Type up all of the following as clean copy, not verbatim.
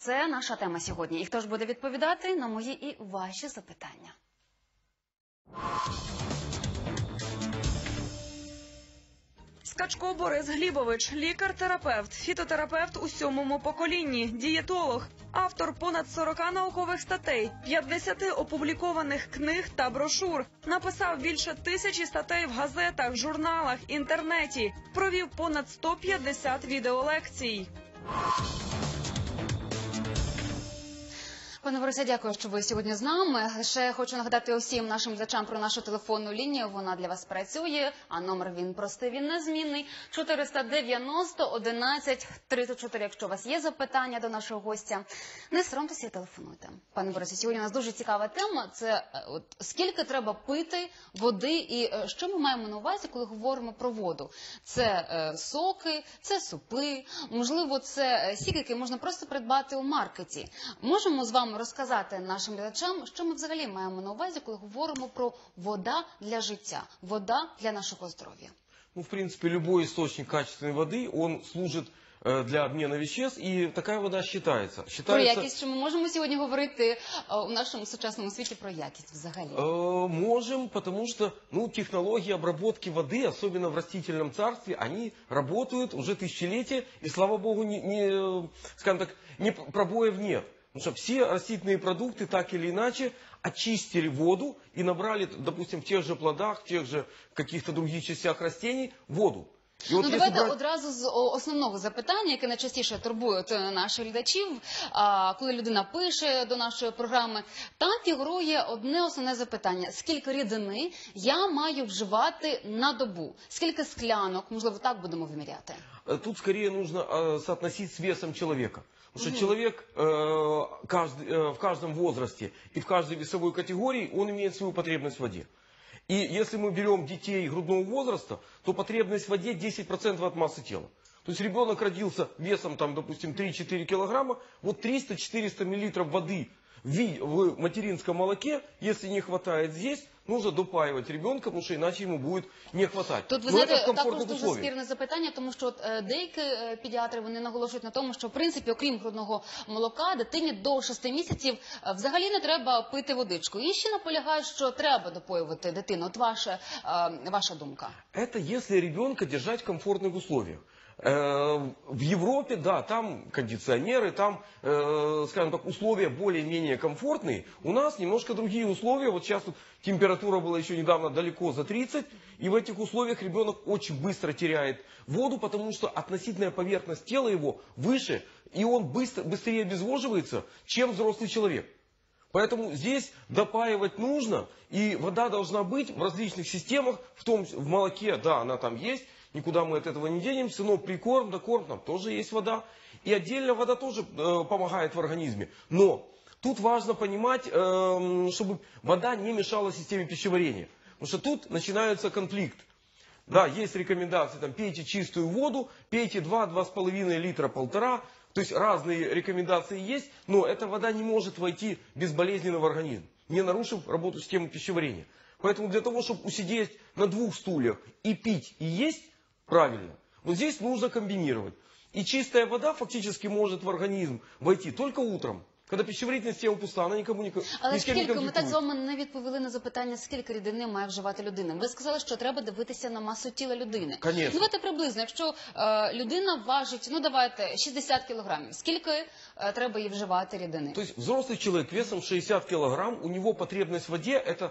Це наша тема сьогодні. І хто ж буде відповідати на мої і ваші запитання? Скачко Борис Глібович – лікар-терапевт, фітотерапевт у 7-му поколінні, дієтолог, автор понад 40 наукових статей, 50 опублікованих книг та брошур, написав більше 1000 статей в газетах, журналах, інтернеті, провів понад 150 відеолекцій. Пане Борисе, дякую, що ви сьогодні з нами. Ще хочу нагадати усім нашим глядачам про нашу телефонну лінію. Вона для вас працює, а номер він простий, він незмінний. 490 11 34. Якщо у вас є запитання до нашого гостя, не соромтеся і телефонуйте. Пане Борисе, сьогодні у нас дуже цікава тема. Це скільки треба пити води і що ми маємо на увазі, коли говоримо про воду. Це соки, це супи, можливо, це сік, який можна просто придбати у маркеті. Можемо з вами розказати нашим глядачам, що ми взагалі маємо на увазі, коли говоримо про вода для життя, вода для нашого здоров'я? Ну, в принципе, любой источник качественной воды, он служит для обмена веществ, и такая вода считается. Про якість, що ми можемо сьогодні говорити у нашому сучасному світі про якість взагалі? Можем, потому что технологии обработки воды, особенно в растительном царстве, они работают уже тысячелетия, и, слава богу, скажем так, пробоев нет. Потому что все растительные продукты так или иначе очистили воду и набрали, допустим, в тех же плодах, в тех же каких-то других частях растений воду. Давайте одразу з основного запитання, яке найчастіше турбує наших глядачів, коли людина пише до нашої програми, там фігурує одне основне запитання. Скільки рідини я маю вживати на добу? Скільки склянок, можливо, так будемо виміряти? Тут скорее нужно соотносить с весом человека. Потому что человек в каждом возрасте и в каждой весовой категории, он имеет свою потребность в воде. И если мы берем детей грудного возраста, то потребность в воде 10% от массы тела. То есть ребенок родился весом, допустим, 3-4 килограмма, вот 300-400 миллилитров воды в материнском молоке, если не хватает здесь, нужно допаювати ребенка, тому що іначе йому буде не хватати. Тут, ви знаєте, також дуже спірне запитання, тому що деякі педіатри, вони наголошують на тому, що, в принципі, окрім грудного молока, дитині до 6 місяців взагалі не треба пити водичку. І ще наполягають, що треба допоювати дитину. От ваша думка. Это если ребенка держать в комфортных условиях. В Европе, да, там кондиционеры, там, скажем так, условия более-менее комфортные. У нас немножко другие условия. Вот сейчас температура была еще недавно далеко за 30, и в этих условиях ребенок очень быстро теряет воду, потому что относительная поверхность тела его выше, и он быстрее обезвоживается, чем взрослый человек. Поэтому здесь допаивать нужно, и вода должна быть в различных системах, в молоке, да, она там есть, никуда мы от этого не денемся, но прикорм, докорм, там тоже есть вода. И отдельно вода тоже помогает в организме. Но тут важно понимать, чтобы вода не мешала системе пищеварения. Потому что тут начинается конфликт. Да, есть рекомендации, пейте чистую воду, пейте 2-2,5 литра, 1,5. То есть разные рекомендации есть, но эта вода не может войти безболезненно в организм, не нарушив работу системы пищеварения. Поэтому для того, чтобы усидеть на 2 стульях и пить, и есть правильно, вот здесь нужно комбинировать. И чистая вода фактически может в организм войти только утром, коли пищеварительна система пуста, вона нікому не конфліктує. Але скільки, ми так з вами не відповіли на запитання, скільки рідини має вживати людина. Ви сказали, що треба дивитися на масу тіла людини. Конечно. Давайте приблизно, якщо людина важить, давайте, 60 кілограмів, скільки треба їй вживати рідини? То есть взрослый человек весом 60 килограмм, у него потребность в воде это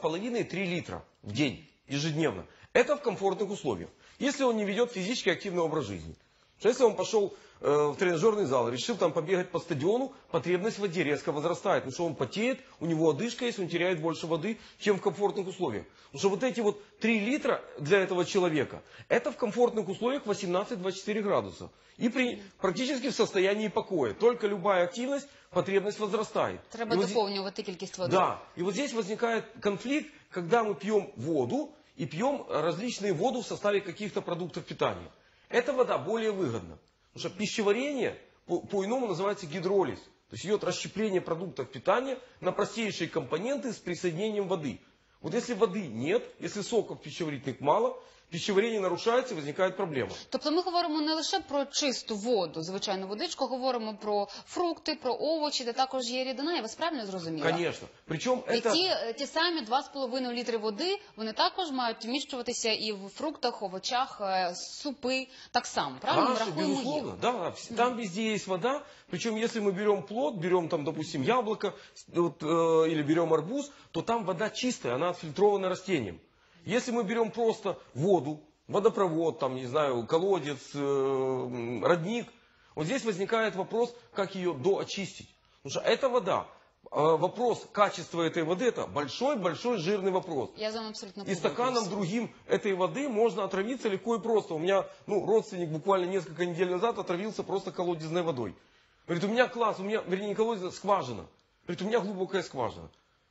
2,5-3 литра в день, ежедневно. Это в комфортных условиях. Если он не ведет физически активный образ жизни. Если он пошел в тренажерный зал, решил там побегать по стадиону, потребность в воде резко возрастает, потому что он потеет, у него одышка есть, он теряет больше воды, чем в комфортных условиях. Потому что вот эти 3 литра для этого человека, это в комфортных условиях 18-24 градуса. И практически в состоянии покоя. Только любая активность, потребность возрастает. Треба доповнювати кількість води. Да, и вот здесь возникает конфликт, когда мы пьем воду и пьем различные воду в составе каких-то продуктов питания. Эта вода более выгодна. Потому что пищеварение по-иному называется гидролиз. То есть идет расщепление продуктов питания на простейшие компоненты с присоединением воды. Вот если воды нет, если соков пищеварительных мало, пищеварение нарушается, возникает проблема. Тобто ми говоримо не лише про чисту воду, звичайну водичку, говоримо про фрукти, про овочі, де також є рідина, я вас правильно зрозуміла? Конечно. Причем І это... ті самі 2,5 літри води, вони також мають вміщуватися і в фруктах, овочах, супи, так само, правильно? Ми Наши, рахуємо їх. безусловно, да, там везде есть вода, причем если мы берем плод, берем там, допустим, яблоко вот, или берем арбуз, то там вода чистая, она отфильтрована растением. Если мы берем просто воду, водопровод, там, не знаю, колодец, родник, вот здесь возникает вопрос, как ее доочистить. Потому что эта вода, вопрос качества этой воды, это большой-большой жирный вопрос. Я з вами абсолютно И погоджуюсь. стаканом другим этой воды можно отравиться легко и просто. У меня родственник буквально несколько недель назад отравился просто колодезной водой. Говорит, у меня класс, вернее, не колодезная, скважина. Говорит, у меня глубокая скважина.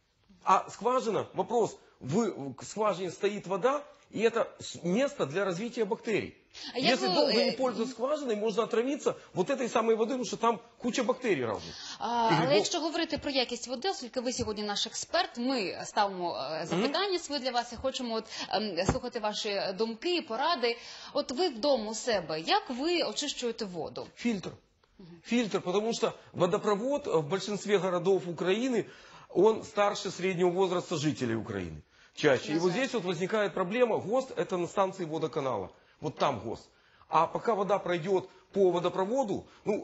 А скважина, вопрос, в скважине стоит вода, и это место для развития бактерий. А як Если ви- долго не пользоваться скважиной, можно отравиться вот этой самой водой, потому что там куча бактерий разных. Але якщо говорити про якість води, оскільки ви сьогодні наш експерт, ми ставимо запитання свої для вас і хочемо слухати ваші думки і поради. От ви вдома у себе, як ви очищуєте воду? Фильтр. Фильтр, потому что водопровод в большинстве городов Украины, он старше среднего возраста жителей Украины. Чаще. И вот здесь вот возникает проблема. ГОСТ – это на станции водоканала. Вот там ГОСТ. А пока вода пройдет по водопроводу,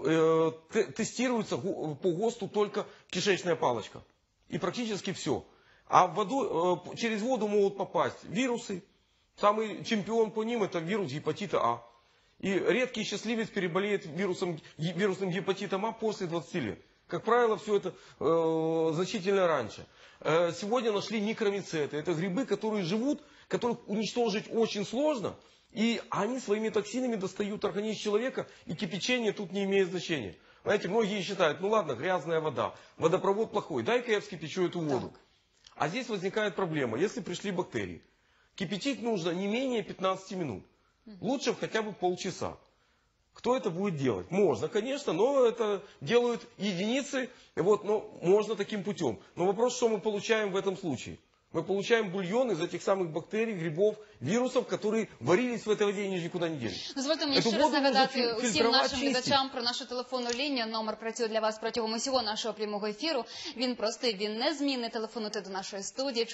тестируется по ГОСТу только кишечная палочка. И практически все. А через воду могут попасть вирусы. Самый чемпион по ним – это вирус гепатита А. И редкий счастливец переболеет вирусным гепатитом А после 20 лет. Как правило, все это значительно раньше. Сегодня нашли микромицеты. Это грибы, которые живут, которых уничтожить очень сложно. И они своими токсинами достают организм человека, и кипячение тут не имеет значения. Знаете, многие считают, ну ладно, грязная вода, водопровод плохой, дай-ка я вскипячу эту воду. Так. А здесь возникает проблема, если пришли бактерии. Кипятить нужно не менее 15 минут. Лучше хотя бы полчаса. Кто это будет делать? Можно, конечно, но это делают единицы. Вот, но можно таким путем. Но вопрос, что мы получаем в этом случае? Мы получаем бульон из этих самых бактерий, грибов, вирусов, которые варились в этой воде и никуда не делись. Дозвольте мені Эту ще раз воду нагадати нужно усім фильтровать, нашим чистить. глядачам про нашу телефонну лінію. Номер працює для вас протягом усього нашого прямого ефіру. Він простий, він незмінний. Телефонуйте до нашої студії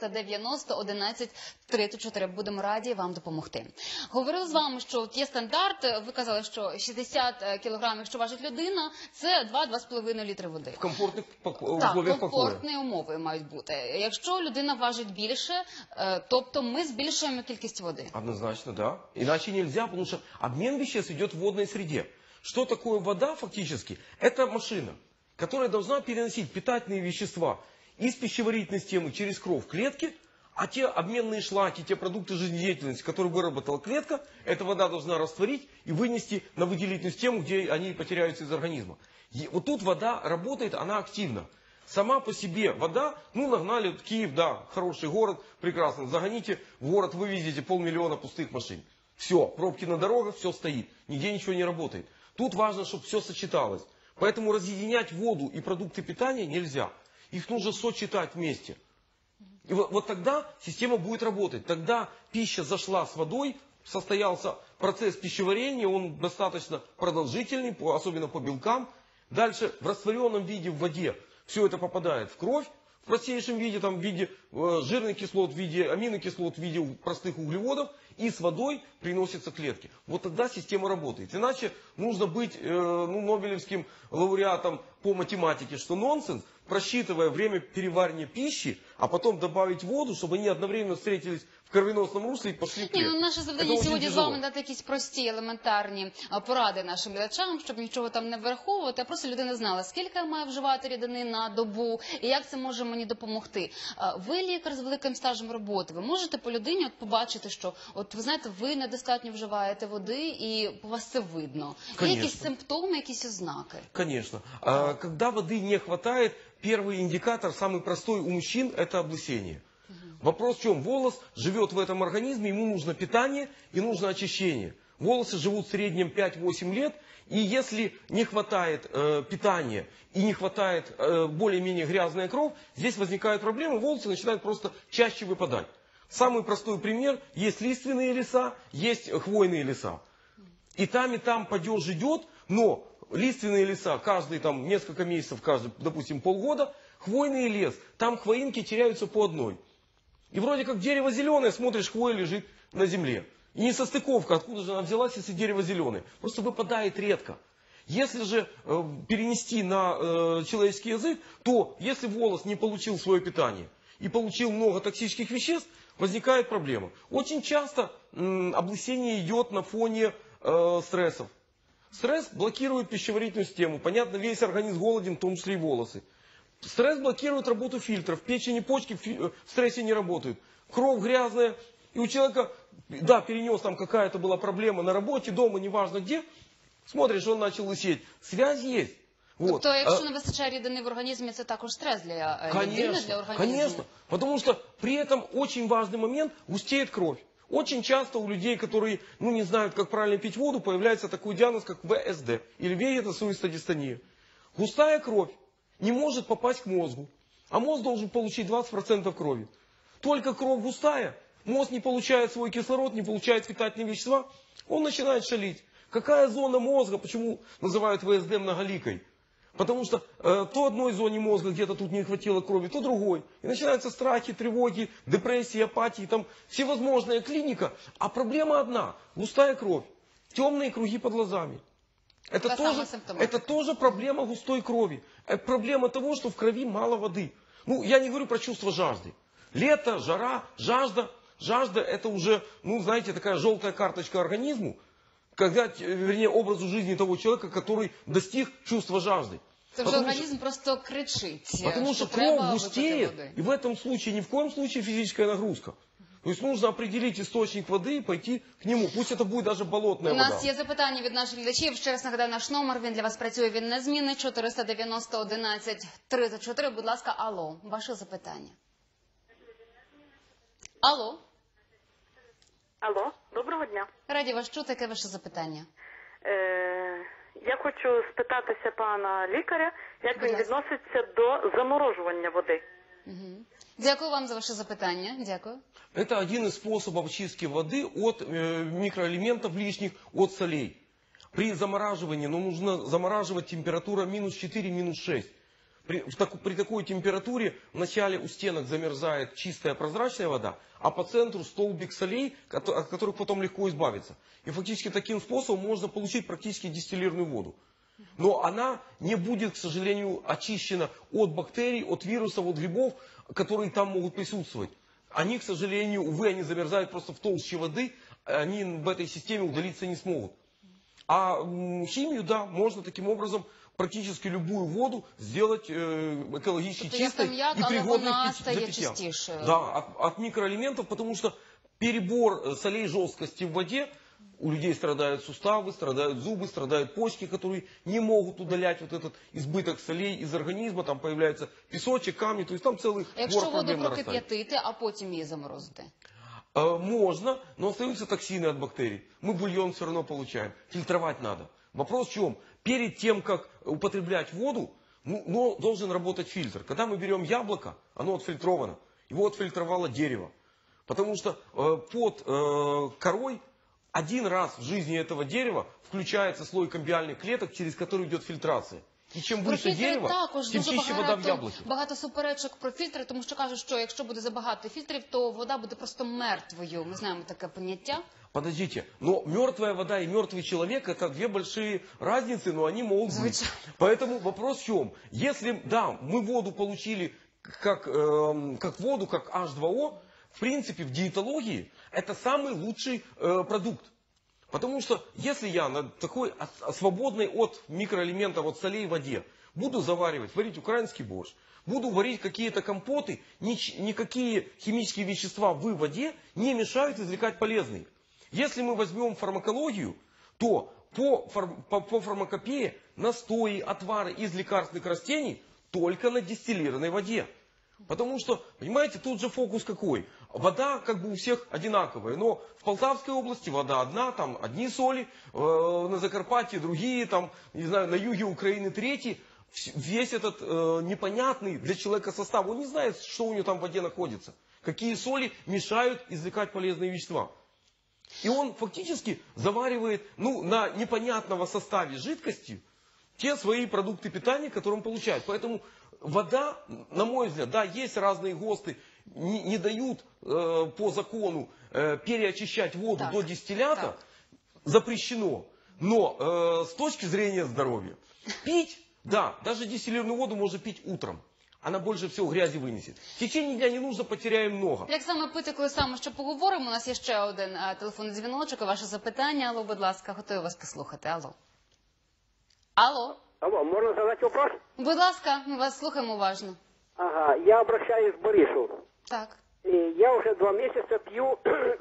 490 11 34. Будемо раді вам допомогти. Говорили з вами, що от є стандарт. Ви казали, що 60 кілограмів, що важить людина, це 2-2,5 літри води. В комфортных Так, условиях покоя. комфортні умови мають бути. Якщо людина важить більше, тобто ми збільшуємо кількість води. Однозначно, да. Иначе нельзя, потому что обмен веществ идет в водной среде. Что такое вода фактически? Это машина, которая должна переносить питательные вещества из пищеварительной системы через кровь в клетки, а те обменные шлаки, те продукты жизнедеятельности, которые выработала клетка, эта вода должна растворить и вынести на выделительную систему, где они потеряются из организма. И вот тут вода работает, она активна. Сама по себе вода, нагнали Киев, да, хороший город, прекрасно, загоните в город, вывезете 500 000 пустых машин. Все, пробки на дорогах, все стоит, нигде ничего не работает. Тут важно, чтобы все сочеталось. Поэтому разъединять воду и продукты питания нельзя. Их нужно сочетать вместе. И вот тогда система будет работать. Тогда пища зашла с водой, состоялся процесс пищеварения, он достаточно продолжительный, особенно по белкам. Дальше в растворенном виде в воде все это попадает в кровь, в простейшем виде, там, в виде жирных кислот, в виде аминокислот, в виде простых углеводов, и с водой приносятся клетки. Вот тогда система работает. Иначе нужно быть нобелевским лауреатом по математике, что нонсенс, просчитывая время переваривания пищи, а потом добавить воду, чтобы они одновременно встретились в кровеносном русле и пошли к Ні, клетке. наше Это завдання очень сьогодні з тяжело. вами дати якісь прості, елементарні поради нашим глядачам, щоб нічого там не враховувати, а просто людина знала, скільки я маю вживати рідини на добу і як це може мені допомогти. Ви лікар з великим стажем роботи, ви можете по людині побачити, що от ви знаєте, ви недостатньо вживаєте води і по вас це видно. Є Конечно. якісь симптоми, якісь ознаки? Конечно. Когда воды не хватает, первый индикатор, самый простой у мужчин, это облысение. Вопрос в чем? Волос живет в этом организме, ему нужно питание и нужно очищение. Волосы живут в среднем 5-8 лет, и если не хватает питания и не хватает более-менее грязная кровь, здесь возникают проблемы, волосы начинают просто чаще выпадать. Самый простой пример, есть лиственные леса, есть хвойные леса. И там падеж идет, но лиственные леса каждые там несколько месяцев, каждый, допустим, полгода, хвойный лес, там хвоинки теряются по одной. И вроде как дерево зеленое, смотришь, хвоя лежит на земле. И несостыковка, откуда же она взялась, если дерево зеленое. Просто выпадает редко. Если же перенести на человеческий язык, то если волос не получил свое питание и получил много токсических веществ, возникает проблема. Очень часто облысение идет на фоне стрессов. Стресс блокирует пищеварительную систему. Понятно, весь организм голоден, в том числе и волосы. Стресс блокирует работу фильтров. Печень и почки в стрессе не работают. Кровь грязная. И у человека, да, перенес там какая-то была проблема на работе, дома, неважно где. Смотришь, он начал лысеть. Связь есть. Вот. Тобто, якщо не вистачає рідини в організмі, це також стрес для людини, для організму? Конечно. Потому что при этом очень важный момент, густеет кровь. Очень часто у людей, которые не знают, как правильно пить воду, появляется такой диагноз, как ВСД, или вегетосуицидистония. Густая кровь не может попасть к мозгу, а мозг должен получить 20% крови. Только кровь густая, мозг не получает свой кислород, не получает питательные вещества, он начинает шалить. Какая зона мозга, почему называют ВСД многоликой? Потому что то одной зоне мозга где-то тут не хватило крови, то другой. И начинаются страхи, тревоги, депрессии, апатии, там всевозможная клиника. А проблема одна, густая кровь, темные круги под глазами. Это тоже проблема густой крови. Это проблема того, что в крови мало воды. Я не говорю про чувство жажды. Лето, жара, жажда. Жажда это уже, знаете, такая желтая карточка организму. Вернее, образу жизни того человека, который достиг чувства жажды. Тобто организм просто кричить, потому что кровь густеет, и в этом случае ни в коем случае физическая нагрузка. То есть нужно определить источник воды и пойти к нему. Пусть это будет даже болотная вода. У нас є запитання від наших глядачів. Ще раз нагадаю наш номер, він для вас працює, він незмінний. 490 11 34. Будь ласка, алло, ваше запитання. Алло. Алло, доброго дня. Раді вас чути, яке ваше запитання? Я хочу спитатися пана лікаря, як він відноситься до заморожування води. Дякую вам за ваше запитання. Дякую. Это один из способов очистки воды от микроэлементов лишних, от солей. При замораживании, нужно замораживать температура минус 4, минус 6. При такой температуре вначале у стенок замерзает чистая прозрачная вода, а по центру столбик солей, от которых потом легко избавиться. И фактически таким способом можно получить практически дистиллированную воду. Но она не будет, к сожалению, очищена от бактерий, от вирусов, от грибов, которые там могут присутствовать. Они, к сожалению, увы, они замерзают просто в толще воды, они в этой системе удалиться не смогут. А химию, да, можно таким образом практически любую воду сделать экологически чистой и пригодной для питья. Да, от микроэлементов, потому что перебор солей жесткости в воде, у людей страдают суставы, страдают зубы, страдают почки, которые не могут удалять вот этот избыток солей из организма, там появляется песочек, камни, то есть там целый город проблем нарастает. Якщо воду прокип'ятити, а потім її заморозити? Можно, но остаются токсины от бактерий. Мы бульон все равно получаем. Фильтровать надо. Вопрос в чем? Перед тем, как употреблять воду, должен работать фильтр. Когда мы берем яблоко, оно отфильтровано. Его отфильтровало дерево. Потому что под корой один раз в жизни этого дерева включается слой камбиальных клеток, через который идет фильтрация. І чим більше дерева, тим чище вода в яблуці. Багато суперечок про фільтри, тому що кажуть, що якщо буде забагато фільтрів, то вода буде просто мертвою. Ми знаємо таке поняття. Подождите, но мертвая вода и мертвый человек — это две большие разницы, но они могут быть. Поэтому вопрос в чем? Если, да, мы воду получили как воду, как H2O, в принципе, в диетологии это самый лучший продукт. Потому что если я на такой свободной от микроэлементов, от солей воде буду варить украинский борщ, буду варить какие-то компоты, никакие химические вещества в воде не мешают извлекать полезные. Если мы возьмем фармакологию, то по фармакопее настои, отвары из лекарственных растений только на дистиллированной воде. Потому что, понимаете, тут же фокус какой? Вода как бы у всех одинаковая, но в Полтавской области вода одна, там одни соли, на Закарпатье другие, там, не знаю, на юге Украины третьи. Весь этот непонятный для человека состав, он не знает, что у него там в воде находится. какие соли мешают извлекать полезные вещества. И он фактически заваривает, на непонятного составе жидкости те свои продукты питания, которые он получает. Поэтому вода, на мой взгляд, да, есть разные ГОСТы, не дают по закону переочищать воду Так, до дистиллята, так. запрещено. Но с точки зрения здоровья, пить, да, даже дистиллированную воду можно пить утром. Она більше всього грязі винесет. В течение дня не нужно, потеряем много. Як саме пити, коли саме ще поговоримо? У нас є ще один телефонний дзвіночок, ваше запитання. Алло, будь ласка, готові вас послухати. Алло. Алло. Алло, можно задать вопрос? Будь ласка, ми вас слухаємо уважно. Ага, я обращаюсь к Борису. Так. Я уже 2 месяца пью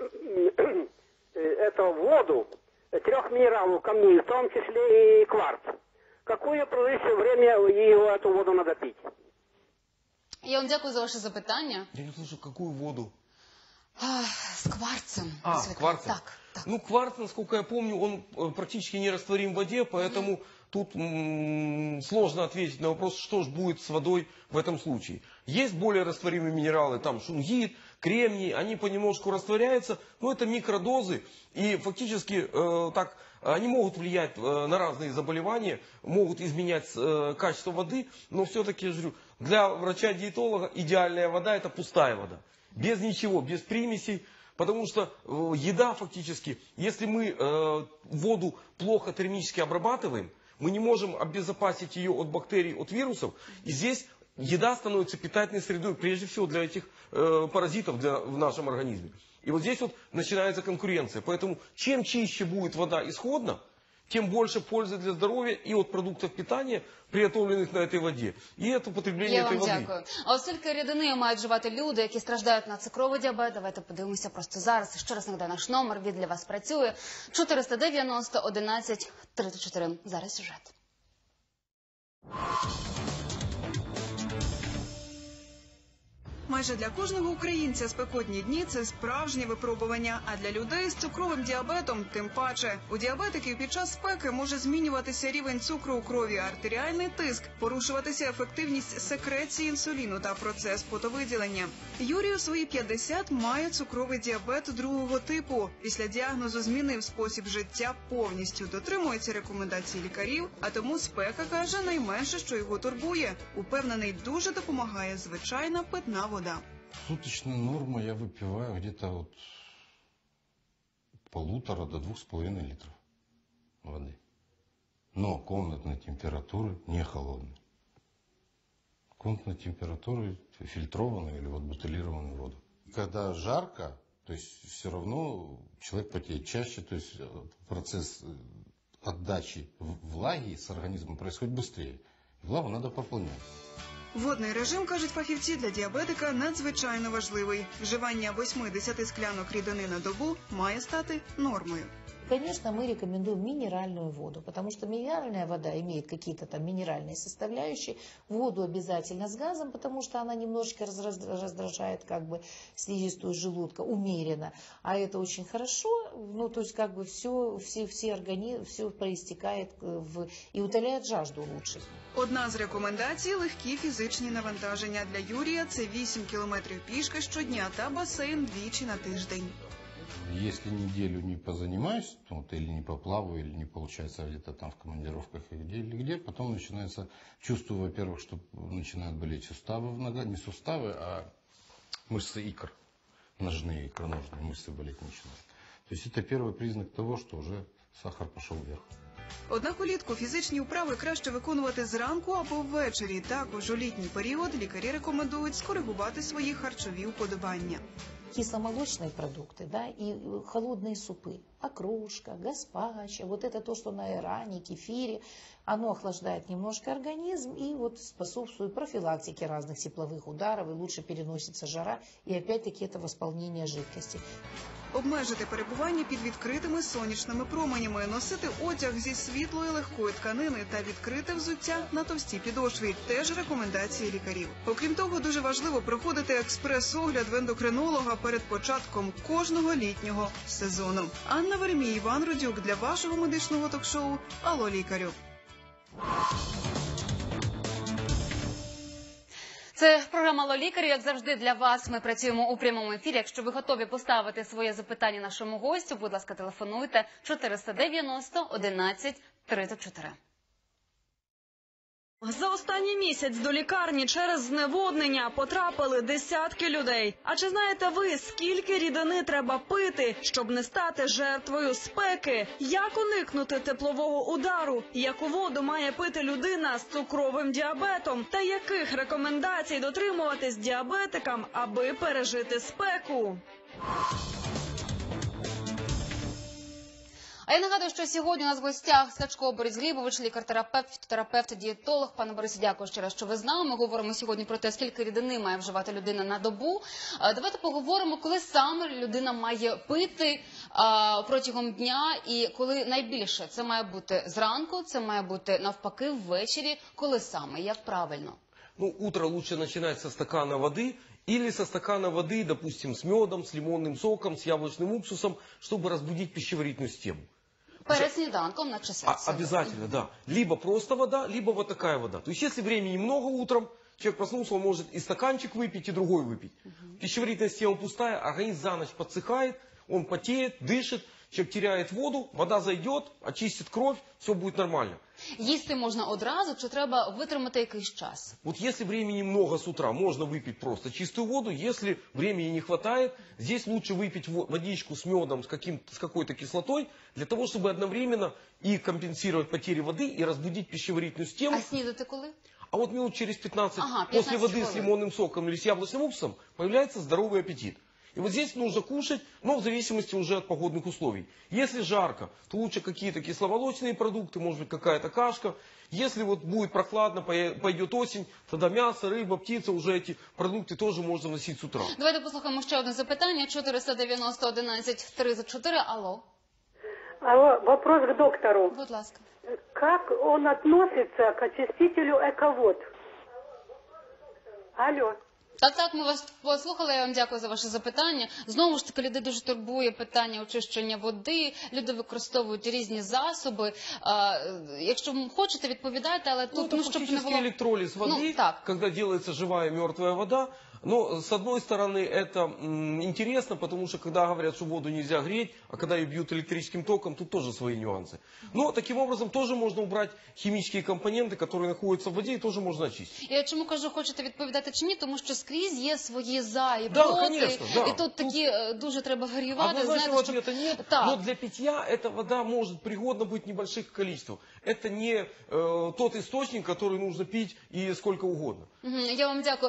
эту воду 3 минералов камней, в том числе и кварц. Какое приличное время эту воду надо пить? Я вам дякую за ваше запитання. Я не слышу, какую воду? З кварцем. С кварцем? Так. Кварц, насколько я помню, он практически не растворим в воде, поэтому тут сложно ответить на вопрос, что же будет с водой в этом случае. Есть более растворимые минералы, там шунгит, кремний, они понемножку растворяются, но это микродозы, и фактически они могут влиять на разные заболевания, могут изменять качество воды, но все-таки, я же говорю, для врача-диетолога идеальная вода – это пустая вода. Без ничего, без примесей, потому что еда фактически, если мы воду плохо термически обрабатываем, мы не можем обезопасить ее от бактерий, от вирусов, и здесь еда становится питательной средой, прежде всего для этих паразитов в нашем организме. И вот здесь вот начинается конкуренция. Поэтому чем чище будет вода исходно, тем больше пользы для здоровья и от продуктов питания, приготовленных на этой воде, и от употребления Я этой вам воды. дякую. А оскільки рідини мають вживати люди, які страждають на цукровий діабет, давайте подивимося просто зараз. Ще раз нагадаю, наш номер, він для вас працює. 490 11 34. Зараз сюжет. Майже для кожного українця спекотні дні – це справжнє випробування, а для людей з цукровим діабетом тим паче. У діабетиків під час спеки може змінюватися рівень цукру у крові, артеріальний тиск, порушуватися ефективність секреції інсуліну та процес потовиділення. Юрій у свої 50 має цукровий діабет 2-го типу. Після діагнозу змінив спосіб життя повністю, дотримується рекомендацій лікарів, а тому спека, каже, найменше, що його турбує. Упевнений, дуже допомагає звичайна питна вода. Суточная норма я выпиваю где-то от 1,5 до 2,5 литров воды. Но комнатной температуры, не холодной. Комнатной температуры фильтрованную или вот бутылированную воду. Когда жарко, то есть все равно человек потеет чаще, то есть процесс отдачи влаги с организмом происходит быстрее. Влагу надо пополнять. Водний режим, кажуть фахівці, для діабетика надзвичайно важливий. Вживання 8-10 склянок рідини на добу має стати нормою. Конечно, мы рекомендуем минеральную воду, потому что минеральная вода имеет какие-то там минеральные составляющие. Воду обязательно с газом, потому что она немножечко раздражает как бы слизистую желудка, умеренно. А это очень хорошо, то есть как бы все проистекает и утоляет жажду лучше. Одна з рекомендацій – легкі фізичні навантаження. Для Юрія – це 8 кілометрів пішки щодня та басейн 2 на тиждень. Если неделю не позанимаюсь, или не поплаваю, или не получается где-то там в командировках или где, потом начинается чувство, во-первых, что начинают болеть суставы в ногах, не суставы, а мышцы икр, ножные, икроножные мышцы болеть начинают. То есть это первый признак того, что уже сахар пошел вверх. Однак улітку фізичні вправи краще виконувати зранку або ввечері. Також у літній період лікарі рекомендують скоригувати свої харчові уподобання. Кисломолочные продукты, да, и холодные супы, окрошка, гаспачо, вот это то, что на айране, кефире, оно охлаждает немножко организм и вот способствует профилактике разных тепловых ударов, и лучше переносится жара, и опять-таки это восполнение жидкости. Обмежити перебування під відкритими сонячними променями, носити одяг зі світлої легкої тканини та відкрите взуття на товстій підошві – теж рекомендації лікарів. Окрім того, дуже важливо проходити експрес-огляд в ендокринолога перед початком кожного літнього сезону. Анна Веремій, Іван Рудюк для вашого медичного ток-шоу «Алло, лікарю». Це Це програма «Алло, лікарю». Як завжди, для вас ми працюємо у прямому ефірі. Якщо ви готові поставити своє запитання нашому гостю, будь ласка, телефонуйте 490 11 34. За останній місяць до лікарні через зневоднення потрапили десятки людей. А чи знаєте ви, скільки рідини треба пити, щоб не стати жертвою спеки? Як уникнути теплового удару? Яку воду має пити людина з цукровим діабетом? Та яких рекомендацій дотримуватись діабетикам, аби пережити спеку? А я нагадую, що сьогодні у нас в гостях Скачко Борис Глібович, лікар-терапевт, фітотерапевт, дієтолог. Пане Борисе, дякую ще раз, що ви з нами. Ми говоримо сьогодні про те, скільки рідини має вживати людина на добу. Давайте поговоримо, коли саме людина має пити протягом дня і коли найбільше. Це має бути зранку, це має бути навпаки ввечері. Коли саме, як правильно? Ну, утро лучше начинать со стакана воды или со стакана воды, допустим, с медом, с лимонным соком, с яблочным уксусом, чтобы разбудить пищеварительную систему. Перед сніданком на часі. Обязательно, да. Либо просто вода, либо вот такая вода. То есть, если времени много утром, человек проснулся, он может и стаканчик выпить, и другой выпить. Пищеварительная система пустая, организм за ночь подсыхает, он потеет, дышит, человек теряет воду, вода зайдет, очистит кровь, все будет нормально. Їсти можна одразу, чи треба витримати якийсь час? Вот если времени много с утра, можно выпить просто чистую воду. Если времени не хватает, здесь лучше выпить водичку с медом, с какой-то кислотой, для того, чтобы одновременно и компенсировать потери воды, и разбудить пищеварительную систему. А снідати коли? А вот минут через 15, 15 после воды человек. с лимонным соком или с яблочным уксусом появляется здоровый аппетит. И вот здесь нужно кушать, но в зависимости уже от погодных условий. Если жарко, то лучше какие-то кисломолочные продукты, может быть какая-то кашка. Если вот будет прохладно, пойдет осень, тогда мясо, рыба, птица, уже эти продукты тоже можно носить с утра. Давайте послухаємо ще одне запитання. 490 11 34. Алло, Алло, вопрос к доктору. будь ласка. Как он относится к очистителю «Эковод»? Алло. Так, ми вас послухали, я вам дякую за ваше запитання. Знову ж таки, людей дуже турбує питання очищення води, люди використовують різні засоби. Якщо хочете, відповідайте, але тут, это щоб не фактически було... электролиз воды, так. когда делается живая мертвая вода. Но, с одной стороны, это интересно, потому что, когда говорят, что воду нельзя греть, а когда ее бьют электрическим током, тут тоже свои нюансы. Но, таким образом, тоже можно убрать химические компоненты, которые находятся в воде, и тоже можно очистить. Я чому кажу, хочете відповідати чи ні, тому що скрізь є свої за і Да, проти, конечно, да. і тут такі дуже треба варіювати. Однозначного Знаєте, ответа нет, Так. но для питья эта вода может пригодна быть в небольших количествах. Это не тот источник, который нужно пить и сколько угодно. Я вам дякую.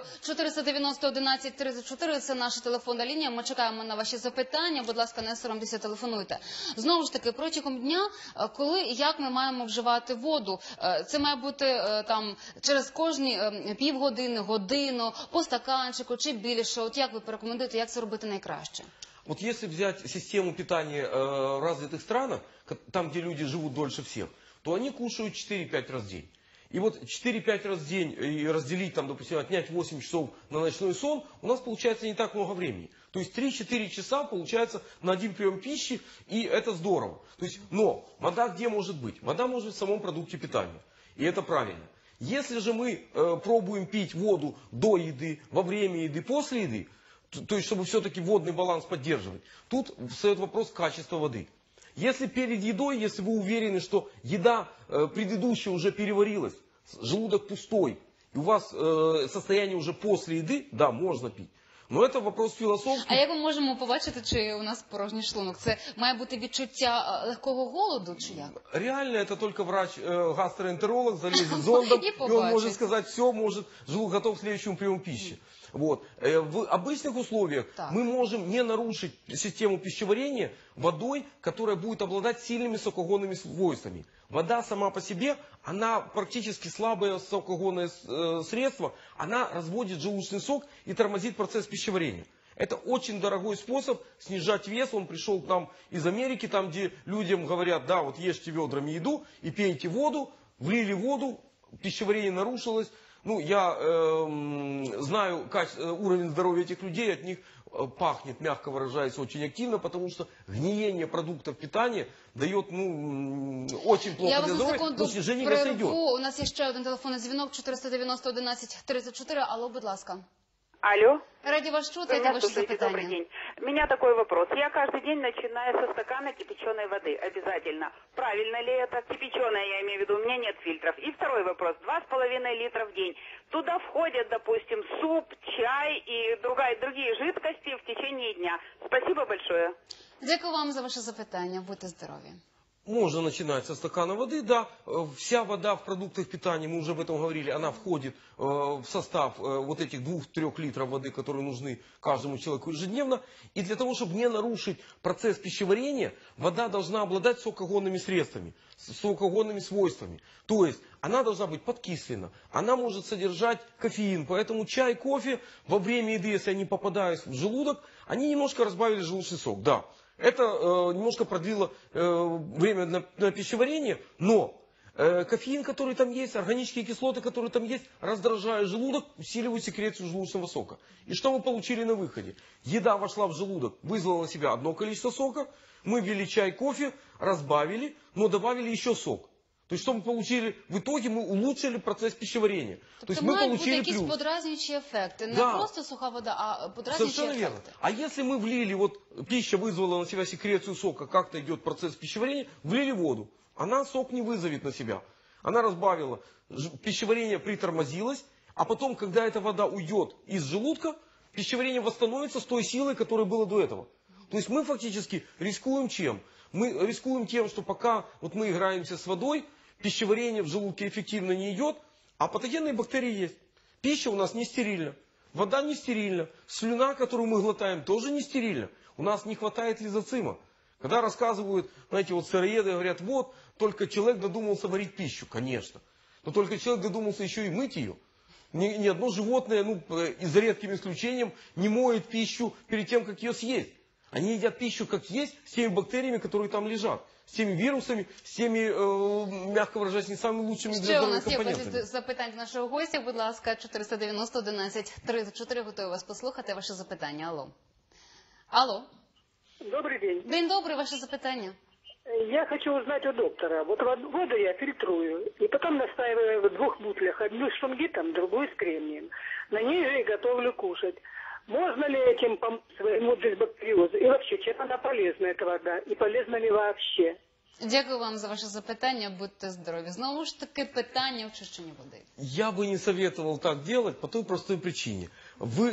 490 11 34 – це наша телефонна лінія. Ми чекаємо на ваші запитання. Будь ласка, не соромтеся, телефонуйте. Знову ж таки, протягом дня, коли і як ми маємо вживати воду? Це має бути там через кожні півгодини, годину, по стаканчику чи більше. От як ви порекомендуєте, як це робити найкраще? Вот если взять систему питания в развитых странах, там, где люди живут дольше всех, то они кушают 4-5 раз в день. И вот 4-5 раз в день и разделить, там, допустим, отнять 8 часов на ночной сон, у нас получается не так много времени. То есть 3-4 часа получается на один прием пищи, и это здорово. То есть, но вода где может быть? Вода может быть в самом продукте питания. И это правильно. Если же мы пробуем пить воду до еды, во время еды, после еды, то есть чтобы все-таки водный баланс поддерживать, тут встает вопрос качества воды. Если перед едой, если вы уверены, что еда предыдущая уже переварилась, желудок пустой, и у вас состояние уже после еды, да, можно пить. Но это вопрос философский. А як ми можемо побачити, чи у нас порожній шлунок? Це має бути відчуття легкого голоду, чи як? Реально это только врач-гастроэнтеролог залезет зондом, И и он побачит. может сказать, все, может, желудок готов к следующему приему пищи. Вот. В обычных условиях Так. мы можем не нарушить систему пищеварения водой, которая будет обладать сильными сокогонными свойствами. Вода сама по себе, она практически слабое сокогонное средство, она разводит желудочный сок и тормозит процесс пищеварения. Это очень дорогой способ снижать вес. Он пришел к нам из Америки, там где людям говорят, да, вот ешьте ведрами еду и пейте воду, влили воду, пищеварение нарушилось. Ну, я знаю уровень здоровья этих людей, от них пахнет, мягко выражаясь, очень активно, потому что гниение продуктов питания дает очень плохо Я вас для на здоровья, секунду но снижение веса идет. перерву. У нас є ще один телефонний дзвінок 490 11 34. Алло, будь ласка. Алло. Раді вас чути, Вы які меня ваші слушаете? Добрый запитання? день. У меня такой вопрос. Я каждый день начинаю со стакана кипяченой воды. Обязательно. Правильно ли это? Кипяченая, я имею в виду. У меня нет фильтров. И второй вопрос. 2,5 литра в день. Туда входят, допустим, суп, чай и другие жидкости в течение дня. Спасибо большое. Дякую вам за ваше запитання. Будьте здорові. Можно начинать со стакана воды, да. Вся вода в продуктах питания, мы уже об этом говорили, она входит в состав вот этих 2-3 литров воды, которые нужны каждому человеку ежедневно. И для того, чтобы не нарушить процесс пищеварения, вода должна обладать сокогонными средствами, сокогонными свойствами. То есть она должна быть подкислена, она может содержать кофеин. Поэтому чай, кофе во время еды, если они попадают в желудок, они немножко разбавили желудочный сок, да. Это немножко продлило время на пищеварение, но кофеин, который там есть, органические кислоты, которые там есть, раздражают желудок, усиливают секрецию желудочного сока. И что мы получили на выходе? Еда вошла в желудок, вызвала на себя одно количество сока, мы ввели чай, кофе, разбавили, но добавили еще сок. То есть, что мы получили? В итоге мы улучшили процесс пищеварения. То есть, мы мають бути получили якісь плюс. подразнюючі ефекти. Не Да. просто суха вода, а подразнюючі Совершенно верно. ефекти. А если мы влили, вот пища вызвала на себя секрецию сока, как-то идет процесс пищеварения, влили воду, она сок не вызовет на себя. Она разбавила, пищеварение притормозилось, а потом, когда эта вода уйдет из желудка, пищеварение восстановится с той силой, которая была до этого. То есть мы фактически рискуем чем? Мы рискуем тем, что пока вот мы играемся с водой, пищеварение в желудке эффективно не идет, а патогенные бактерии есть. Пища у нас не стерильна, вода не стерильна, слюна, которую мы глотаем, тоже не стерильна. У нас не хватает лизоцима. Когда рассказывают, знаете, вот сыроеды говорят, вот, только человек додумался варить пищу, конечно. Но только человек додумался еще и мыть ее. Ни одно животное, за редким исключением, не моет пищу перед тем, как ее съесть. Они едят пищу как есть, с теми бактериями, которые там лежат. С теми вирусами, с теми, мягко выражаясь, не самыми лучшими для Ще у здоровья нас є компонентами. безліч запитань з нашого гостя. Будь ласка, 490 11 34. Готові вас послухати. Ваше запитання. Алло. Алло. Добрый день. День добрий, ваше запитання. Я хочу узнать у доктора. Вот воду я фильтрую, и потом настаиваю в 2 бутлях. Одну с шунгитом, другую с кремнием. На ней же и готовлю кушать. Можно ли этим помочь своему дисбактериозу? И вообще, чем она полезна, эта вода? И полезна ли вообще? Дякую вам за ваше запитання. Будьте здорові. Знову ж таки, питання в чищенні води. Я бы не советовал так делать по той простой причине. В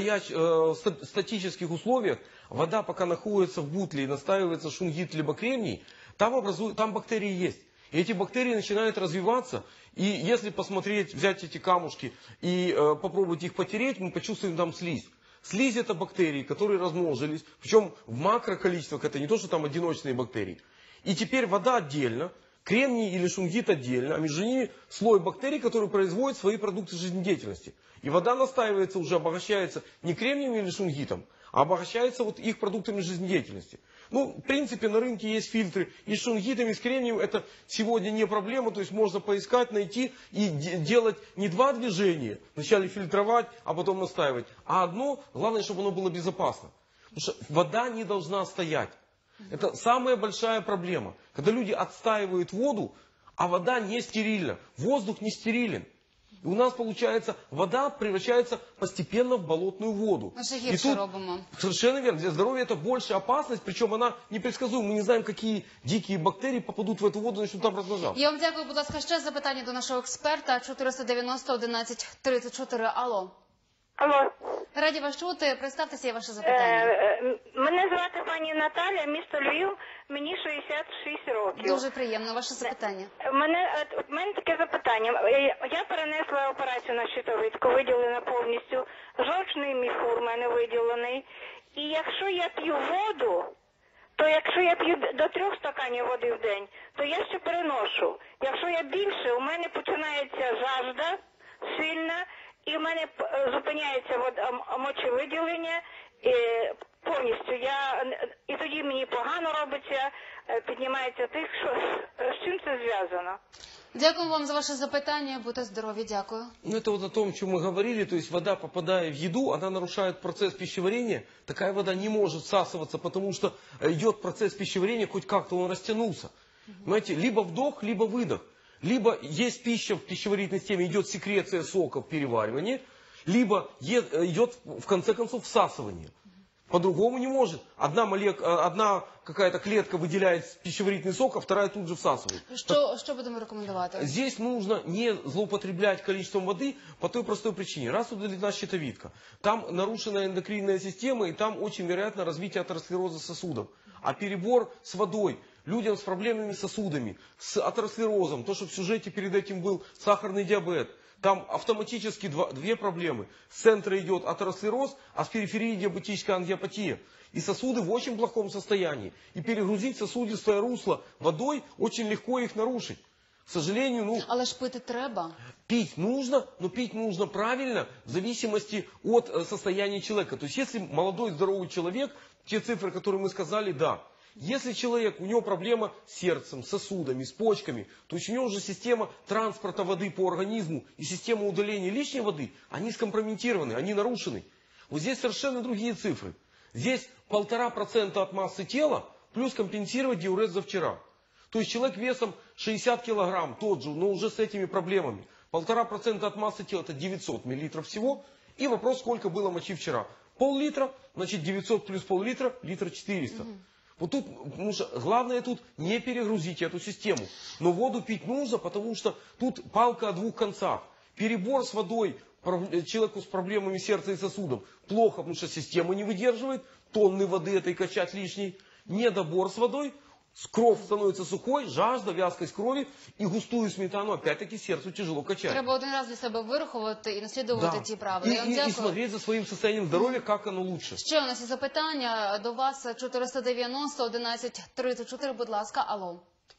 статических условиях вода, пока находится в бутле и настаивается шунгит либо кремний, там бактерии есть. И эти бактерии начинают развиваться. И если посмотреть, взять эти камушки и попробовать их потереть, мы почувствуем там слизь. Слизь это бактерии, которые размножились. Причем в макроколичествах, это не то, что там одиночные бактерии. И теперь вода отдельно, кремний или шунгит отдельно, а между ними слой бактерий, которые производят свои продукты жизнедеятельности. И вода настаивается, уже обогащается не кремнием или шунгитом, а обогащается вот их продуктами жизнедеятельности. В принципе, на рынке есть фильтры и с шунгитом, и с кремнием. Это сегодня не проблема, то есть можно поискать, найти и делать не 2 движения. Вначале фильтровать, а потом настаивать. А одно, главное, чтобы оно было безопасно. Потому что вода не должна стоять. Это самая большая проблема. Когда люди отстаивают воду, а вода не стерильна. Воздух не стерилен. И у нас, получается, вода превращается постепенно в болотную воду. Ми ще И гірше тут робимо. совершенно верно. Для здоровья это большая опасность, причем она непредсказуема. Мы не знаем, какие дикие бактерии попадут в эту воду и начнут там размножаться. Я вам дякую, будь ласка, ще запитання до нашого експерта. 490 11 34. Алло. Алло. Раді вас чути. Представтеся і ваше запитання. Мене звати пані Наталя, місто Львів, мені 66 років. Дуже приємно. Ваше запитання. У мене таке запитання. Я перенесла операцію на щитовидку, виділена повністю. Жовчний міхур у мене виділений. І якщо я п'ю воду, то якщо я п'ю до 3 стаканів води в день, то я ще переношу. Якщо я більше, у мене починається жажда сильна, і в мене зупиняється мочевиділення повністю. І тоді мені погано робиться, піднімається тиск. З чим це зв'язано? Дякую вам за ваше запитання. Будьте здорові, дякую. Ну, это вот о том, о чем мы говорили, то есть вода, попадая в еду, она нарушает процесс пищеварения. Такая вода не может всасываться, потому что идет процесс пищеварения, хоть как-то он растянулся. Понимаете, либо вдох, либо выдох. Либо есть пища в пищеварительной системе, идет секреция сока в переваривании, либо идет, в конце концов, всасывание. По-другому не может. Одна какая-то клетка выделяет пищеварительный сок, а вторая тут же всасывает. Що будемо рекомендувати? Здесь нужно не злоупотреблять количеством воды по той простой причине. Раз удалена щитовидка, там нарушена эндокринная система, и там очень вероятно развитие атеросклероза сосудов. А перебор с водой людям с проблемными сосудами, с атеросклерозом, то, что в сюжете перед этим был сахарный диабет, там автоматически две проблемы. С центра идет атеросклероз, а с периферии диабетическая ангиопатия. И сосуды в очень плохом состоянии. И перегрузить сосудистое русло водой очень легко их нарушить. К сожалению, Але ж пити треба. пить нужно, но пить нужно правильно, в зависимости от состояния человека. То есть, если молодой, здоровый человек, те цифры, которые мы сказали, да. Если человек, у него проблема с сердцем, с сосудами, с почками, то есть у него уже система транспорта воды по организму и система удаления лишней воды, они скомпрометированы, они нарушены. Вот здесь совершенно другие цифры. Здесь 1,5% от массы тела, плюс компенсировать диурез за вчера. То есть человек весом 60 килограмм, тот же, но уже с этими проблемами. 1,5% от массы тела, это 900 миллилитров всего. И вопрос, сколько было мочи вчера. Пол-литра, значит 900 плюс пол-литра, литр 400. Вот тут, потому что главное тут не перегрузить эту систему. Но воду пить нужно, потому что тут палка о двух концах. Перебор с водой человеку с проблемами сердца и сосудов плохо, потому что система не выдерживает, тонны воды этой качать лишней. Недобор с водой, кровь становится сухой, жажда, вязкость крови, и густую сметану опять-таки сердцу тяжело качать. Треба один раз для себе вирахувати і наслідувати ті правила. Я вам И дякую. смотреть за своим состоянием здоровья, как оно лучше. Ще у нас є запитання до вас 490 11 34, будь ласка. Алло.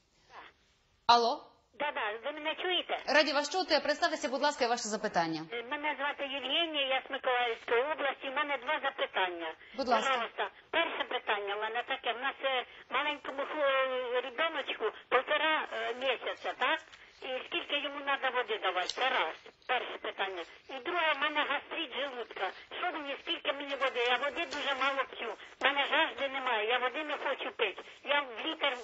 Алло. Да-да, ви мене чуєте? Раді вас чути. Представтеся, будь ласка, і ваше запитання. Мене звати Євгенія, я з Миколаївської області. У мене два запитання. Будь ласка. Пожалуйста. Перше питання у мене таке. У нас маленькому ребеночку 1,5 місяця, так? І скільки йому треба води давати? Це раз. Перше питання. І друге, у мене гастрит желудка. Що мені, скільки мені води? Я води дуже мало п'ю. У мене жажди немає, я води не хочу пити. Я літр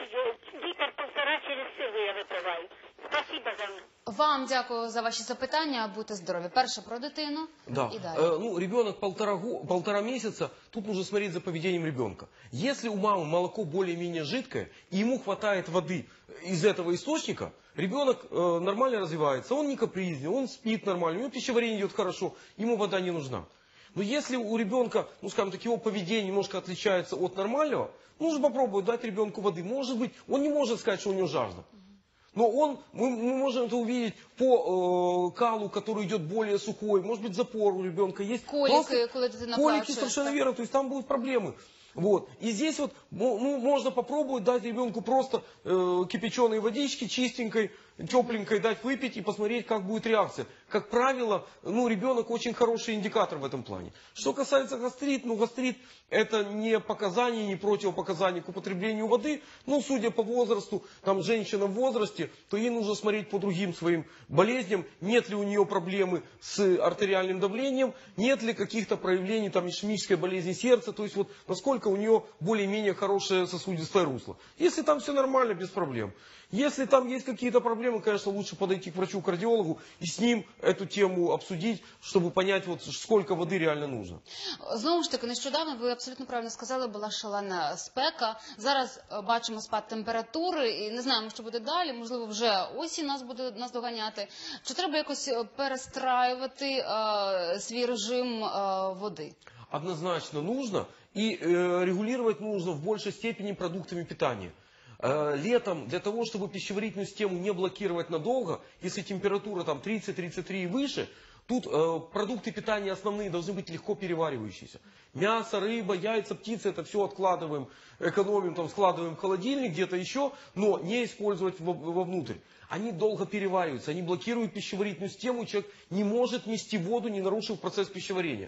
1,5 через силу я випиваю. Спасибо за мене. Вам дякую за ваші запитання. Будьте здорові. Перше про дитину. Да. І далі. Ребенок полтора месяца, тут нужно смотреть за поведением ребенка. Если у мамы молоко более-менее жидкое, и ему хватает воды из этого источника, ребенок нормально развивается, он не капризный, он спит нормально, у него пищеварение идет хорошо, ему вода не нужна. Но если у ребенка, скажем так, его поведение немножко отличается от нормального, нужно попробовать дать ребенку воды. Может быть, он не может сказать, что у него жажда. Но мы можем это увидеть по калу, который идет более сухой, может быть, запор у ребенка есть. Колики, коли дитина плаче. Колики, совершенно верно, то есть там будут проблемы. Вот. И здесь вот можно попробовать дать ребенку просто кипяченой водички, чистенькой, тепленькой дать выпить и посмотреть, как будет реакция. Как правило, ребенок очень хороший индикатор в этом плане. Что касается гастрит, гастрит это не показание, не противопоказание к употреблению воды. Судя по возрасту, там женщина в возрасте, то ей нужно смотреть по другим своим болезням, нет ли у нее проблемы с артериальным давлением, нет ли каких-то проявлений там ишемической болезни сердца, то есть вот насколько у нее более-менее хорошее сосудистое русло. Если там все нормально, без проблем. Если там есть какие-то проблемы, конечно, лучше подойти к врачу-кардиологу и с ним эту тему обсудить, чтобы понять, сколько воды реально нужно. Знову ж таки, нещодавно, ви абсолютно правильно сказали, була шалена спека. Зараз бачимо спад температури і не знаємо, що буде далі. Можливо, вже осінь нас буде доганяти. Чи треба якось перестраювати свій режим води? Однозначно нужно. И регулировать нужно в большей степени продуктами питания. Летом для того, чтобы пищеварительную систему не блокировать надолго, если температура там 30-33 и выше, тут продукты питания основные должны быть легко переваривающиеся. Мясо, рыба, яйца, птицы, это все откладываем, экономим, складываем в холодильник, где-то еще, но не использовать вовнутрь. Они долго перевариваются, они блокируют пищеварительную систему, и человек не может нести воду, не нарушив процесс пищеварения.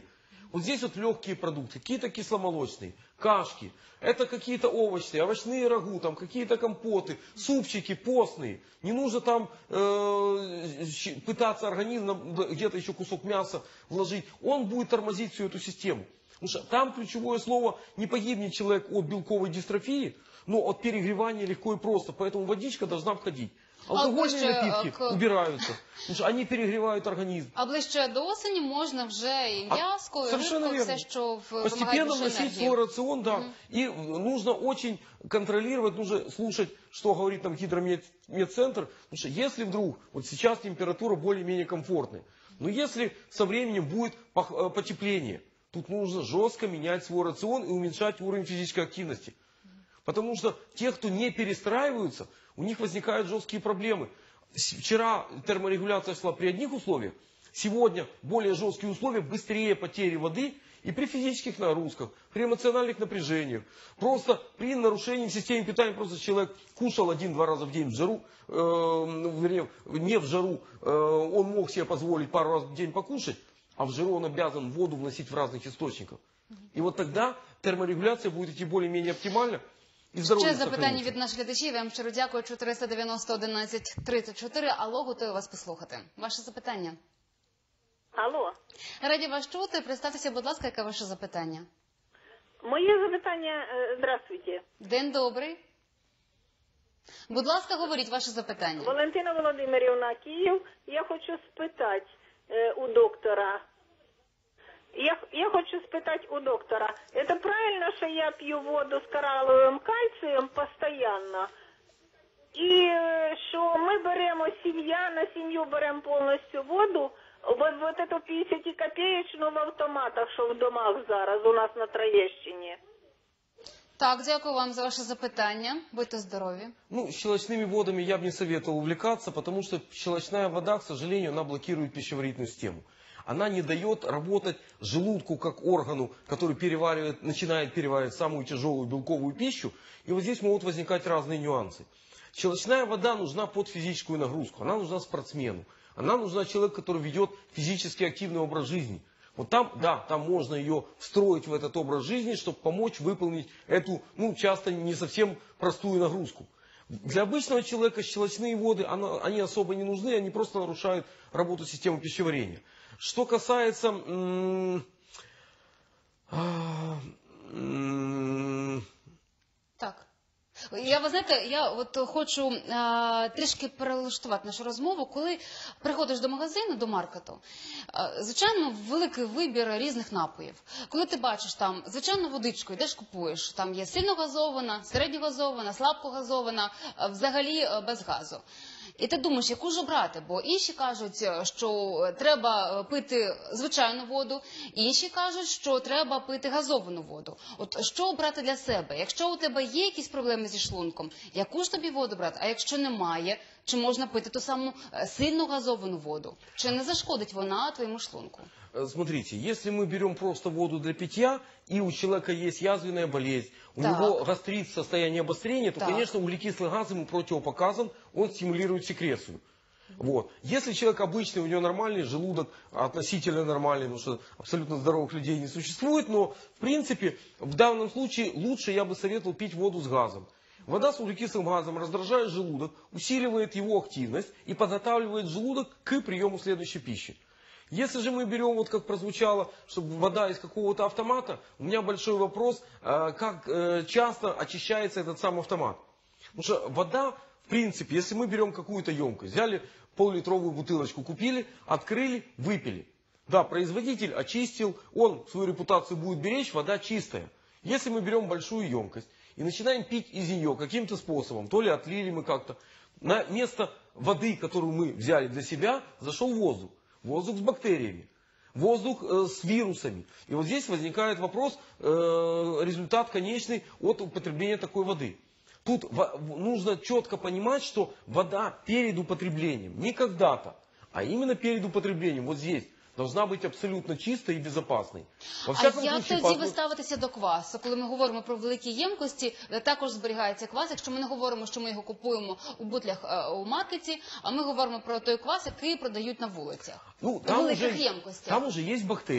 Вот здесь вот легкие продукты, какие-то кисломолочные, кашки, это какие-то овощные, овощные рагу, там какие-то компоты, супчики постные. Не нужно там пытаться организм где-то еще кусок мяса вложить. Он будет тормозить всю эту систему. Потому что там ключевое слово: не погибнет человек от белковой дистрофии, но от перегревания легко и просто. Поэтому водичка должна входить. Алкогольные напитки убираются, потому что они перегревают организм. А ближче до осені можна вже і м'яско, і Совершенно рибку, верно. все, що вимагає Постепенно більше вносить енергії. свой рацион, да. И нужно очень контролировать, нужно слушать, что говорит нам гидромедцентр. Потому что если вдруг, вот сейчас температура более-менее комфортная, но если со временем будет потепление, тут нужно жестко менять свой рацион и уменьшать уровень физической активности. Потому что те, кто не перестраиваются, у них возникают жесткие проблемы. Вчера терморегуляция шла при одних условиях, сегодня более жесткие условия, быстрее потери воды и при физических нагрузках, при эмоциональных напряжениях. Просто при нарушении системы питания, просто человек кушал 1-2 раза в день в жару, вернее, не в жару, он мог себе позволить пару раз в день покушать, а в жару он обязан воду вносить в разных источниках. И вот тогда терморегуляция будет идти более-менее оптимально. Ще запитання від наших глядачів. Я вам щиро дякую. 490 11 34. Алло, готові вас послухати. Ваше запитання. Алло. Раді вас чути. Представтеся, будь ласка, яке ваше запитання? Моє запитання, здравствуйте. День добрий. Будь ласка, говоріть ваше запитання. Валентина Володимирівна, Київ. Я хочу спитати у доктора. Я хочу спитати у доктора, це правильно, що я п'ю воду з кораловим кальцієм постійно? І що ми беремо на сім'ю беремо повністю воду, вот эту 50-копеечну в автоматах, що в домах зараз у нас на Троєщині. Так, дякую вам за ваше запитання. Будьте здорові. Ну, щелочными водами я бы не советовал увлекаться, потому что щелочная вода, к сожалению, она блокирует пищеварительную систему. Она не дает работать желудку как органу, который начинает переваривать самую тяжелую белковую пищу. И вот здесь могут возникать разные нюансы. Щелочная вода нужна под физическую нагрузку. Она нужна спортсмену. Она нужна человеку, который ведет физически активный образ жизни. Вот там, да, там можно ее встроить в этот образ жизни, чтобы помочь выполнить эту, часто не совсем простую нагрузку. Для обычного человека щелочные воды, они особо не нужны, они просто нарушают работу системы пищеварения. Что касается... Так. Ви знаєте, я от хочу трішки перелаштувати нашу розмову. Коли приходиш до магазину, до маркету, звичайно, великий вибір різних напоїв. Коли ти бачиш там, звичайно, водичку, йдеш купуєш, там є сильно газована, середньо газована, слабко газована, взагалі без газу. І ти думаєш, яку ж обрати, бо інші кажуть, що треба пити звичайну воду, інші кажуть, що треба пити газовану воду. От що обрати для себе? Якщо у тебе є якісь проблеми зі шлунком, яку ж тобі воду брати? А якщо немає, чи можна пити ту саму сильно газовану воду? Чи не зашкодить вона твоєму шлунку? Смотрите, если мы берем просто воду для питья, и у человека есть язвенная болезнь, у него гастрит в состоянии обострения, то, конечно, углекислый газ ему противопоказан, он стимулирует секрецию. Вот. Если человек обычный, у него нормальный желудок, относительно нормальный, потому что абсолютно здоровых людей не существует, но, в принципе, в данном случае лучше я бы советовал пить воду с газом. Вода с углекислым газом раздражает желудок, усиливает его активность и подготавливает желудок к приему следующей пищи. Если же мы берем, вот как прозвучало, чтобы вода из какого-то автомата, у меня большой вопрос, как часто очищается этот сам автомат. Потому что вода, в принципе, если мы берем какую-то емкость, взяли пол-литровую бутылочку, купили, открыли, выпили. Да, производитель очистил, он свою репутацию будет беречь, вода чистая. Если мы берем большую емкость и начинаем пить из нее каким-то способом, то ли отлили мы как-то, на место воды, которую мы взяли для себя, зашел воздух. Воздух с бактериями, воздух с вирусами. И вот здесь возникает вопрос, результат конечный от употребления такой воды. Тут нужно четко понимать, что вода перед употреблением, не когда-то, а именно перед употреблением, вот здесь, должна бути абсолютно чистою і безпечною. А як тоді ви ставитеся до квасу? Коли ми говоримо про великі ємкості, де також зберігається квас, якщо ми не говоримо, що ми його купуємо у бутлях у маркеті, а ми говоримо про той квас, який продають на вулицях, у великих ємкостях. Там уже є бактерія,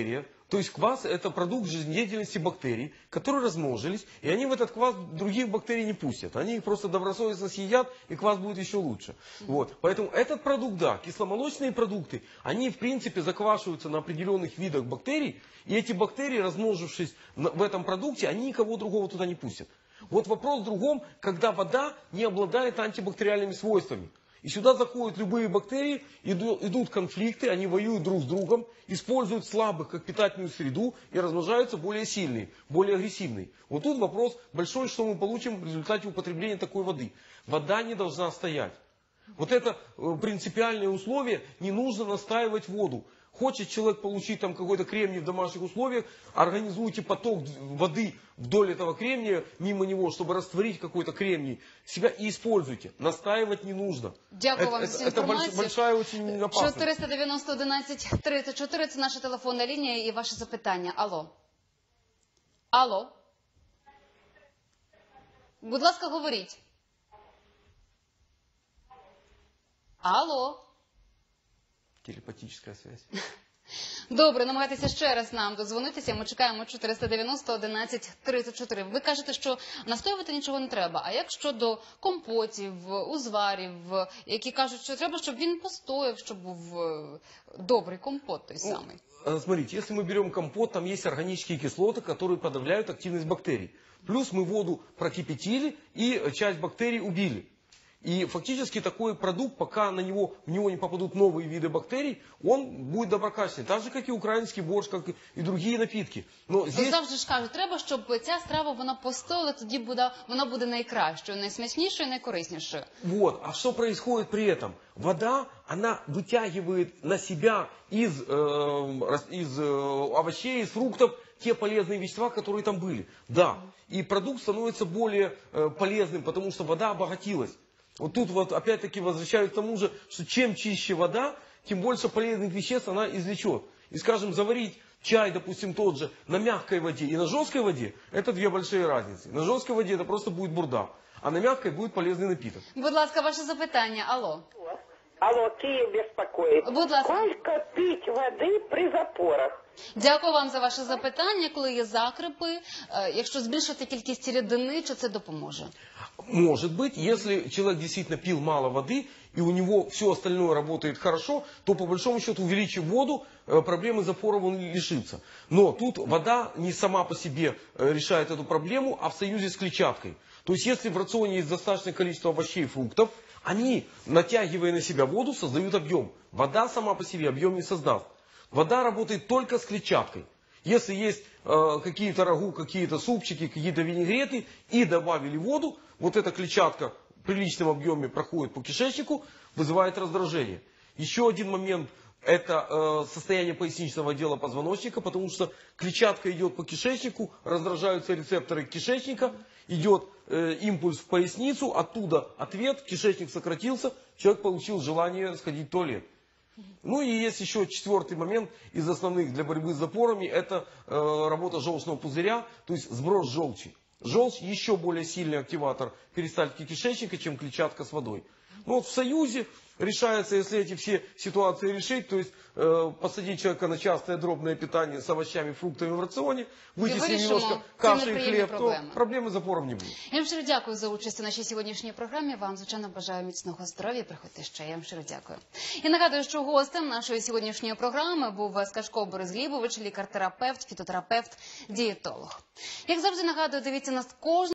То есть квас – это продукт жизнедеятельности бактерий, которые размножились, и они в этот квас других бактерий не пустят. Они их просто добросовестно съедят, и квас будет еще лучше. Вот. Поэтому этот продукт, да, кисломолочные продукты, они в принципе заквашиваются на определенных видах бактерий, и эти бактерии, размножившись в этом продукте, они никого другого туда не пустят. Вот вопрос в другом, когда вода не обладает антибактериальными свойствами. И сюда заходят любые бактерии, идут конфликты, они воюют друг с другом, используют слабых как питательную среду и размножаются более сильные, более агрессивные. Вот тут вопрос большой, что мы получим в результате употребления такой воды. Вода не должна стоять. Вот это принципиальное условие, не нужно настаивать воду. Хочет человек получить там какой-то кремний в домашних условиях, организуйте поток воды вдоль этого кремния, мимо него, чтобы растворить какой-то кремний себя и используйте. Настаивать не нужно. Дякую вам за Это інформацію. большая очень опасность. 490 11 34 – це наша телефонна лінія і ваше запитання. Алло. Алло. Будь ласка, говоріть. Алло. Телепатическая связь. Добре, намагайтеся ще раз нам додзвонитися. Ми чекаємо 490 11 34. Ви кажете, що настоювати нічого не треба. А як щодо компотів, узварів, які кажуть, що треба, щоб він постояв, щоб був добрий компот той самий? Смотрите, если мы берем компот, там есть органические кислоты, которые подавляют активность бактерий. Плюс мы воду прокипятили и часть бактерий убили. И фактически такой продукт, пока в него не попадут новые виды бактерий, он будет доброкачественный. Так же, как и украинский борщ, как и другие напитки. Но здесь... Завжди ж кажуть, треба, щоб ця страва вона постояла, тоді вона буде найкращою, найсмачнішою, найкориснішою. Вот. А что происходит при этом? Вода, она вытягивает на себя из овощей, из фруктов те полезные вещества, которые там были. Да. И продукт становится более полезным, потому что вода обогатилась. Вот тут вот опять-таки возвращаюсь к тому же, что чем чище вода, тем больше полезных веществ она извлечет. И, скажем, заварить чай, допустим, тот же, на мягкой воде и на жесткой воде, это две большие разницы. На жесткой воде это просто будет бурда, а на мягкой будет полезный напиток. Будь ласка, ваше запитання. Алло. Алло, Киев беспокоит. Будь ласка. Сколько пить воды при запорах? Дякую вам за ваше запитання. Коли є закрипи, якщо збільшити кількість рідини, чи це допоможе? Может быть, если человек действительно пил мало воды, и у него все остальное работает хорошо, то по большому счету, увеличив воду, проблемы запоров он лишится. Но тут вода не сама по себе решает эту проблему, а в союзе с клетчаткой. То есть, если в рационе есть достаточное количество овощей и фруктов, они, натягивая на себя воду, создают объем. Вода сама по себе объем не создаст. Вода работает только с клетчаткой. Если есть какие-то рагу, какие-то супчики, какие-то винегреты, и добавили воду, вот эта клетчатка в приличном объеме проходит по кишечнику, вызывает раздражение. Еще один момент – это состояние поясничного отдела позвоночника, потому что клетчатка идет по кишечнику, раздражаются рецепторы кишечника, идет импульс в поясницу, оттуда ответ, кишечник сократился, человек получил желание сходить в туалет. Ну и есть еще четвертый момент из основных для борьбы с запорами, это работа желчного пузыря, то есть сброс желчи. Желчь еще более сильный активатор перистальтики кишечника, чем клетчатка с водой. Ну вот в союзе решается, если эти все ситуации решить, то есть посадить человека на частое дробное питание с овощами, фруктами в рационе, вытеснить немножко каши и хлеб, то проблемы с запором не будет. Я вам щиро дякую за участь у нашій сьогоднішній програмі. Вам, звичайно, бажаю міцного здоров'я. Приходьте ще. Я вам щиро дякую. І нагадую, що гостем нашої сьогоднішньої програми був Скачко Борис Глібович, лікар-терапевт, фітотерапевт, дієтолог. Як завжди нагадую, дивіться нас кожен